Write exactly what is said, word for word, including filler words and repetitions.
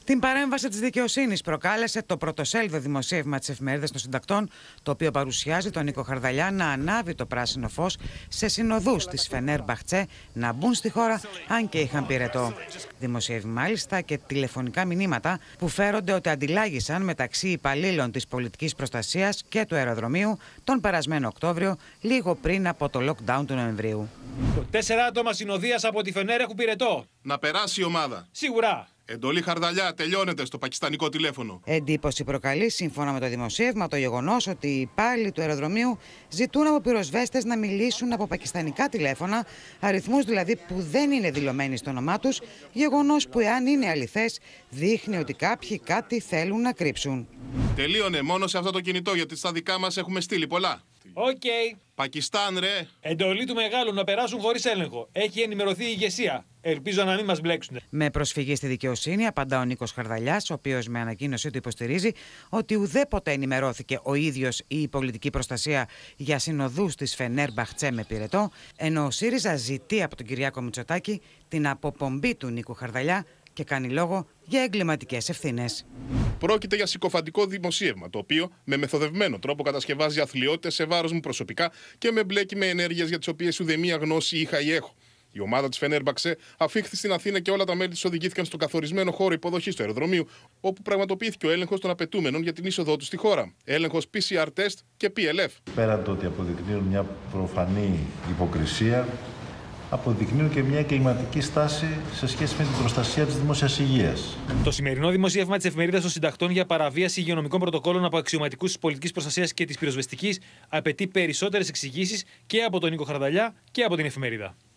Την παρέμβαση της δικαιοσύνης προκάλεσε το πρωτοσέλιδο δημοσίευμα της Εφημερίδας των Συντακτών, το οποίο παρουσιάζει τον Νίκο Χαρδαλιά να ανάβει το πράσινο φως σε συνοδούς της Φενέρμπαχτσε να μπουν στη χώρα, αν και είχαν πυρετό. Δημοσιεύει μάλιστα και τηλεφωνικά μηνύματα που φέρονται ότι αντιλάγησαν μεταξύ υπαλλήλων της πολιτικής προστασίας και του αεροδρομίου τον περασμένο Οκτώβριο, λίγο πριν από το lockdown του Νοεμβρίου. Τέσσερα άτομα συνοδείας από τη Φενέρ έχουν πυρετό. Να περάσει η ομάδα. Σίγουρα. Εντολή Χαρδαλιά, τελειώνεται στο πακιστανικό τηλέφωνο. Εντύπωση προκαλεί, σύμφωνα με το δημοσίευμα, το γεγονός ότι οι υπάλληλοι του αεροδρομίου ζητούν από πυροσβέστες να μιλήσουν από πακιστανικά τηλέφωνα, αριθμούς δηλαδή που δεν είναι δηλωμένοι στο όνομά τους, γεγονός που, εάν είναι αληθές, δείχνει ότι κάποιοι κάτι θέλουν να κρύψουν. Τελείωνε μόνο σε αυτό το κινητό, γιατί στα δικά μας έχουμε στείλει πολλά. Οκ. Okay. Πακιστάν, ρε. Εντολή του μεγάλου να περάσουν χωρίς έλεγχο. Έχει ενημερωθεί η ηγεσία. Ελπίζω να μην μας μπλέξουν. Με προσφυγή στη δικαιοσύνη, απαντά ο Νίκος Χαρδαλιάς, ο οποίος με ανακοίνωσή του υποστηρίζει ότι ουδέποτε ενημερώθηκε ο ίδιος ή η πολιτική προστασία για συνοδούς της Φενέρμπαχτσε με πυρετό, ενώ ο ΣΥΡΙΖΑ ζητεί από τον Κυριάκο Μητσοτάκη την αποπομπή του Νίκου Χαρδαλιά και κάνει λόγο για εγκληματικές ευθύνες. Πρόκειται για συκοφαντικό δημοσίευμα, το οποίο με μεθοδευμένο τρόπο κατασκευάζει αθλιότητες σε βάρος μου προσωπικά και με μπλέκει με ενέργειες για τις οποίες ουδέμια γνώση είχα ή έχω. Η ομάδα της Φενέρμπαχτσε αφήχθη στην Αθήνα και όλα τα μέλη της οδηγήθηκαν στον καθορισμένο χώρο υποδοχής του αεροδρομίου, όπου πραγματοποιήθηκε ο έλεγχος των απαιτούμενων για την είσοδό του στη χώρα. Έλεγχος πι σι αρ test και πι ελ εφ. Πέραν το ότι αποδεικνύουν μια προφανή υποκρισία, αποδεικνύουν και μια εγκληματική στάση σε σχέση με την προστασία της δημόσιας υγείας. Το σημερινό δημοσίευμα της Εφημερίδας των Συντακτών για παραβίαση υγειονομικών πρωτοκόλων από αξιωματικούς της πολιτικής προστασίας και της πυροσβεστικής απαιτεί περισσότερες εξηγήσεις και από τον Νίκο Χαρδαλιά και από την εφημερίδα.